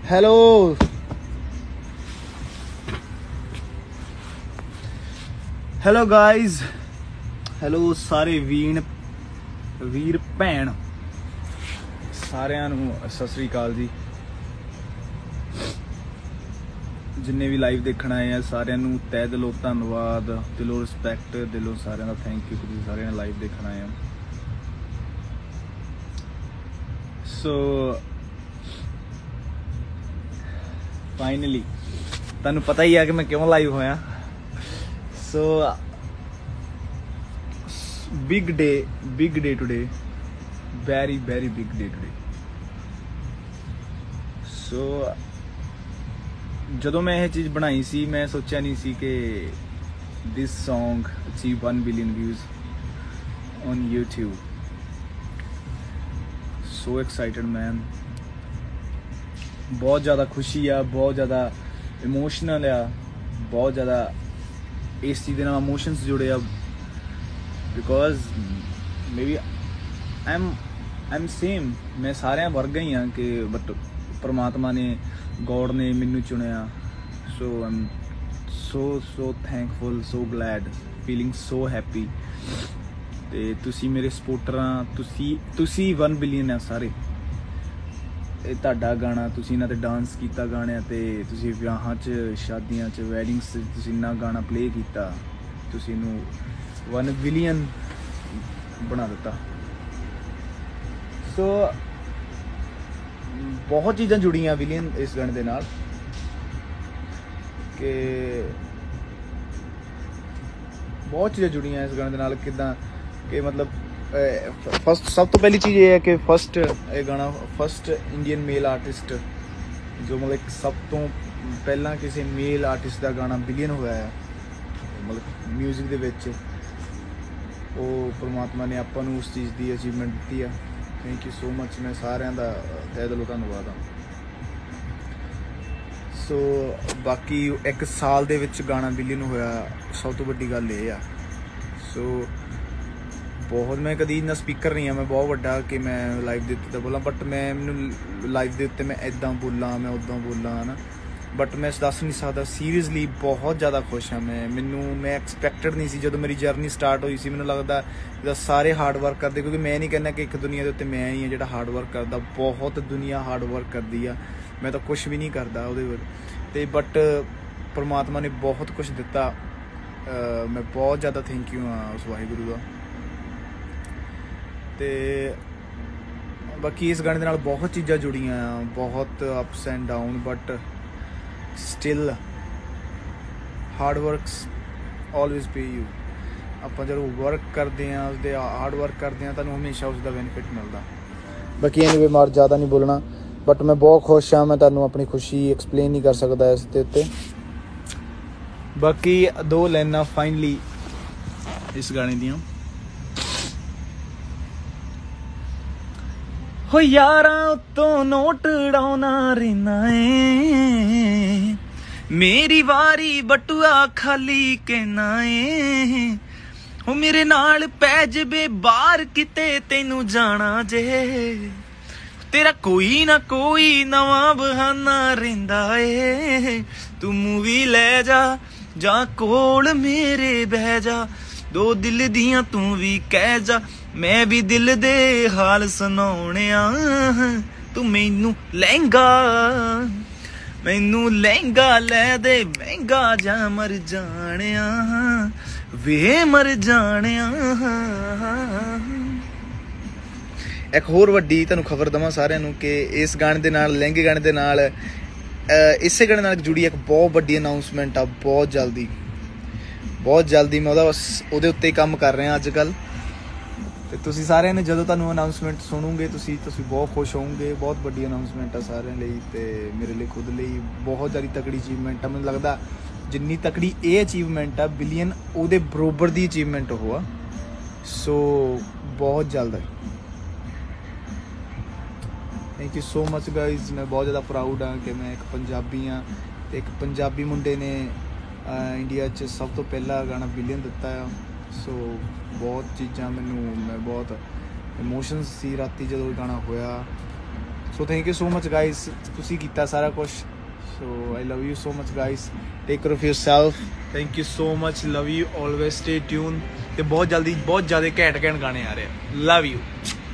Hello guys, hello ਸਾਰੇ ਵੀਰ ਭੈਣ ਸਾਰਿਆਂ ਨੂੰ ਸਤਿ ਸ੍ਰੀ ਅਕਾਲ ਜੀ। ਜਿੰਨੇ ਵੀ ਲਾਈਵ ਦੇਖਣ ਆਏ ਆ ਸਾਰਿਆਂ ਨੂੰ ਤਹਿ ਦਿਲੋਂ ਧੰਨਵਾਦ, ਦਿਲੋਂ ਰਿਸਪੈਕਟ, ਦਿਲੋਂ ਸਾਰਿਆਂ ਦਾ ਥੈਂਕ ਯੂ। ਤੁਸੀਂ ਸਾਰਿਆਂ ਨੇ ਲਾਈਵ ਦੇਖਣ ਆਏ ਆ। ਸੋ ਫਾਈਨਲੀ ਤੁਹਾਨੂੰ ਪਤਾ ਹੀ ਆ ਕਿ ਮੈਂ ਕਿਉਂ ਲਾਈਵ ਹੋਇਆ। ਸੋ big day today, very big day today। ਸੋ ਜਦੋਂ ਮੈਂ ਇਹ ਚੀਜ਼ ਬਣਾਈ ਸੀ ਮੈਂ ਸੋਚਿਆ ਨਹੀਂ ਸੀ ਕਿ this song achieve 1 billion views on YouTube। so excited man, ਬਹੁਤ ਜ਼ਿਆਦਾ ਖੁਸ਼ੀ ਆ, ਬਹੁਤ ਜ਼ਿਆਦਾ ਇਮੋਸ਼ਨਲ ਆ, ਬਹੁਤ ਜ਼ਿਆਦਾ ਇਸ ਚੀਜ਼ ਦੇ ਨਾਲ ਇਮੋਸ਼ਨਸ ਜੁੜੇ ਆ। ਬਿਕੋਜ਼ ਮੇਬੀ ਆਈਮ ਸੇਮ, ਮੈਂ ਸਾਰਿਆਂ ਵਰਗਾ ਹੀ ਹਾਂ ਕਿ ਬਟ ਪਰਮਾਤਮਾ ਨੇ, ਗੋਡ ਨੇ ਮੈਨੂੰ ਚੁਣਿਆ। ਸੋ ਆਈਮ so thankful, so glad, feeling so happy। ਤੇ ਤੁਸੀਂ ਮੇਰੇ ਸਪੋਰਟਰ ਆ, ਤੁਸੀਂ 1 ਬਿਲੀਅਨ ਆ ਸਾਰੇ। ਇਹ ਤੁਹਾਡਾ ਗਾਣਾ, ਤੁਸੀਂ ਇਹਨਾਂ 'ਤੇ ਡਾਂਸ ਕੀਤਾ ਗਾਣਿਆਂ 'ਤੇ, ਤੁਸੀਂ ਵਿਆਹਾਂ 'ਚ, ਸ਼ਾਦੀਆਂ 'ਚ, ਵੈਡਿੰਗਸ 'ਚ ਤੁਸੀਂ ਇੰਨਾ ਗਾਣਾ ਪਲੇ ਕੀਤਾ, ਤੁਸੀਂ ਇਹਨੂੰ 1 ਬਿਲੀਅਨ ਬਣਾ ਦਿੱਤਾ। ਸੋ ਬਹੁਤ ਚੀਜ਼ਾਂ ਜੁੜੀਆਂ ਬਿਲੀਅਨ ਇਸ ਗਾਣੇ ਦੇ ਨਾਲ ਕਿ ਬਹੁਤ ਚੀਜ਼ਾਂ ਜੁੜੀਆਂ ਇਸ ਗਾਣੇ ਦੇ ਨਾਲ। ਕਿੱਦਾਂ ਕਿ ਮਤਲਬ ਫਸਟ, ਸਭ ਤੋਂ ਪਹਿਲੀ ਚੀਜ਼ ਇਹ ਹੈ ਕਿ ਫਸਟ ਇਹ ਗਾਣਾ ਫਸਟ ਇੰਡੀਅਨ ਮੇਲ ਆਰਟਿਸਟ ਜੋ ਮਤਲਬ ਸਭ ਤੋਂ ਪਹਿਲਾਂ ਕਿਸੇ ਮੇਲ ਆਰਟਿਸਟ ਦਾ ਗਾਣਾ ਬਿਲੀਅਨ ਹੋਇਆ ਹੈ ਮਤਲਬ ਮਿਊਜ਼ਿਕ ਦੇ ਵਿੱਚ। ਉਹ ਪਰਮਾਤਮਾ ਨੇ ਆਪਾਂ ਨੂੰ ਉਸ ਚੀਜ਼ ਦੀ ਅਚੀਵਮੈਂਟ ਦਿੱਤੀ ਆ। ਥੈਂਕ ਯੂ ਸੋ ਮਚ, ਮੈਂ ਸਾਰਿਆਂ ਦਾ ਤਹਿ ਦਿਲੋਂ ਧੰਨਵਾਦ ਆ। ਸੋ ਬਾਕੀ 1 ਸਾਲ ਦੇ ਵਿੱਚ ਗਾਣਾ ਬਿਲੀਅਨ ਹੋਇਆ, ਸਭ ਤੋਂ ਵੱਡੀ ਗੱਲ ਇਹ ਆ। ਸੋ ਬਹੁਤ, ਮੈਂ ਕਦੀ ਇੰਨਾ ਸਪੀਕਰ ਨਹੀਂ ਆ ਮੈਂ ਬਹੁਤ ਵੱਡਾ ਕਿ ਮੈਂ ਲਾਈਵ ਦੇ ਉੱਤੇ ਤਾਂ ਬੋਲਾਂ, ਬਟ ਮੈਨੂੰ ਲਾਈਵ ਦੇ ਉੱਤੇ ਮੈਂ ਇੱਦਾਂ ਬੋਲਾਂ, ਮੈਂ ਉੱਦਾਂ ਬੋਲਾਂ ਹੈ ਨਾ, ਬਟ ਮੈਂ ਦੱਸ ਨਹੀਂ ਸਕਦਾ। ਸੀਰੀਅਸਲੀ ਬਹੁਤ ਜ਼ਿਆਦਾ ਖੁਸ਼ ਹਾਂ ਮੈਂ ਐਕਸਪੈਕਟਡ ਨਹੀਂ ਸੀ ਜਦੋਂ ਮੇਰੀ ਜਰਨੀ ਸਟਾਰਟ ਹੋਈ ਸੀ। ਮੈਨੂੰ ਲੱਗਦਾ ਜਿੱਦਾਂ ਸਾਰੇ ਹਾਰਡ ਵਰਕ ਕਰਦੇ, ਕਿਉਂਕਿ ਮੈਂ ਨਹੀਂ ਕਹਿੰਦਾ ਕਿ ਇੱਕ ਦੁਨੀਆ ਦੇ ਉੱਤੇ ਮੈਂ ਹੀ ਹਾਂ ਜਿਹੜਾ ਹਾਰਡ ਵਰਕ ਕਰਦਾ, ਬਹੁਤ ਦੁਨੀਆ ਹਾਰਡ ਵਰਕ ਕਰਦੀ ਆ। ਮੈਂ ਤਾਂ ਕੁਛ ਵੀ ਨਹੀਂ ਕਰਦਾ ਉਹਦੇ ਵਿੱਚ ਅਤੇ ਬਟ ਪਰਮਾਤਮਾ ਨੇ ਬਹੁਤ ਕੁਛ ਦਿੱਤਾ। ਮੈਂ ਬਹੁਤ ਜ਼ਿਆਦਾ ਥੈਂਕ ਯੂ ਹਾਂ ਉਸ ਵਾਹਿਗੁਰੂ ਦਾ। ਅਤੇ ਬਾਕੀ ਇਸ ਗਾਣੇ ਦੇ ਨਾਲ ਬਹੁਤ ਚੀਜ਼ਾਂ ਜੁੜੀਆਂ ਆ, ਬਹੁਤ ups and down, but still hard works always pay you. ਆਪਾਂ ਜਦੋਂ ਵਰਕ ਕਰਦੇ ਹਾਂ, ਉਸਦੇ ਹਾਰਡ ਵਰਕ ਕਰਦੇ ਹਾਂ, ਤੁਹਾਨੂੰ ਹਮੇਸ਼ਾ ਉਸਦਾ ਬੈਨੀਫਿਟ ਮਿਲਦਾ। ਬਾਕੀ ਐਨੀਵੇ ਮਾਰ ਜ਼ਿਆਦਾ ਨਹੀਂ ਬੋਲਣਾ, ਬਟ ਮੈਂ ਬਹੁਤ ਖੁਸ਼ ਹਾਂ। ਮੈਂ ਤੁਹਾਨੂੰ ਆਪਣੀ ਖੁਸ਼ੀ ਐਕਸਪਲੇਨ ਨਹੀਂ ਕਰ ਸਕਦਾ ਇਸ ਦੇ ਉੱਤੇ। ਬਾਕੀ 2 ਲਾਈਨਾਂ ਫਾਈਨਲੀ ਇਸ ਗਾਣੇ ਦੀਆਂ। ਹੋ ਯਾਰਾਂ ਉੱਤੋਂ ਨੋਟ ਉਡਾਉਣਾ ਰਹਿਣਾ ਏ, ਮੇਰੀ ਵਾਰੀ ਬਟੂਆ ਖਾਲੀ ਕਹਿਣਾ ਏ। ਹੋ ਮੇਰੇ ਨਾਲ ਪੈ ਜਵੇ ਬਾਹਰ ਕਿਤੇ ਤੈਨੂੰ ਜਾਣਾ ਜੇ, ਤੇਰਾ ਕੋਈ ਨਾ ਕੋਈ ਨਵਾਂ ਬਹਾਨਾ ਰਹਿੰਦਾ ਏ। ਤੂੰ ਮੂਵੀ ਲੈ ਜਾ ਜਾਂ ਕੋਲ ਮੇਰੇ ਬਹਿ ਜਾ, 2 ਦਿਲ ਦੀਆਂ ਤੂੰ ਵੀ ਕਹਿ ਜਾ, ਮੈਂ ਵੀ ਦਿਲ ਦੇ ਹਾਲ ਸੁਣਾਉਣਿਆ। ਤੂੰ ਮੈਨੂੰ ਲਹਿੰਗਾ ਲੈ ਦੇ ਮਹਿੰਗਾ ਜਾਂ ਮਰ ਜਾਣਿਆ ਵੇ ਮਰ ਜਾਣਿਆ। ਇੱਕ ਹੋਰ ਵੱਡੀ ਤੁਹਾਨੂੰ ਖਬਰ ਦੇਵਾਂ ਸਾਰਿਆਂ ਨੂੰ ਕਿ ਇਸ ਗਾਣੇ ਦੇ ਨਾਲ, ਲਹਿੰਗੇ ਗਾਣੇ ਦੇ ਨਾਲ, ਇਸੇ ਗਾਣੇ ਨਾਲ ਜੁੜੀ ਇੱਕ ਬਹੁਤ ਵੱਡੀ ਅਨਾਊਂਸਮੈਂਟ ਆ। ਬਹੁਤ ਜਲਦੀ ਮੈਂ ਉਹਦੇ ਉੱਤੇ ਕੰਮ ਕਰ ਰਿਹਾ ਅੱਜ ਕੱਲ੍ਹ। ਅਤੇ ਤੁਸੀਂ ਸਾਰਿਆਂ ਨੇ ਜਦੋਂ ਤੁਹਾਨੂੰ ਅਨਾਊਂਸਮੈਂਟ ਸੁਣੋਗੇ ਤੁਸੀਂ ਬਹੁਤ ਖੁਸ਼ ਹੋਵੋਗੇ। ਬਹੁਤ ਵੱਡੀ ਅਨਾਊਂਸਮੈਂਟ ਆ ਸਾਰਿਆਂ ਲਈ ਅਤੇ ਮੇਰੇ ਲਈ ਖੁਦ ਲਈ ਬਹੁਤ ਜ਼ਿਆਦਾ ਤਕੜੀ ਅਚੀਵਮੈਂਟ ਆ। ਮੈਨੂੰ ਲੱਗਦਾ ਜਿੰਨੀ ਤਕੜੀ ਇਹ ਅਚੀਵਮੈਂਟ ਆ ਬਿਲੀਅਨ ਉਹਦੇ ਬਰਾਬਰ ਦੀ ਅਚੀਵਮੈਂਟ ਉਹ ਆ। ਸੋ ਬਹੁਤ ਜਲਦ। Thank you so much guys. ਮੈਂ ਬਹੁਤ ਜ਼ਿਆਦਾ ਪ੍ਰਾਊਡ ਹਾਂ ਕਿ ਮੈਂ ਇੱਕ ਪੰਜਾਬੀ ਹਾਂ ਅਤੇ ਇੱਕ ਪੰਜਾਬੀ ਮੁੰਡੇ ਨੇ ਇੰਡੀਆ 'ਚ ਸਭ ਤੋਂ ਪਹਿਲਾ ਗਾਣਾ ਬਿਲੀਅਨ ਦਿੱਤਾ ਆ। ਸੋ ਬਹੁਤ ਚੀਜ਼ਾਂ ਮੈਂ ਬਹੁਤ ਇਮੋਸ਼ਨਸ ਸੀ ਰਾਤੀ ਜਦੋਂ ਗਾਣਾ ਹੋਇਆ। So thank you so much guys, ਤੁਸੀਂ ਕੀਤਾ ਸਾਰਾ ਕੁਛ। So I love you so much guys, take care of yourself, thank you so much, love you always, stay tune. ਤੇ ਬਹੁਤ ਜਲਦੀ ਬਹੁਤ ਜ਼ਿਆਦਾ ਘੈਂਟ ਗਾਣੇ ਆ ਰਹੇ, ਲਵ ਯੂ।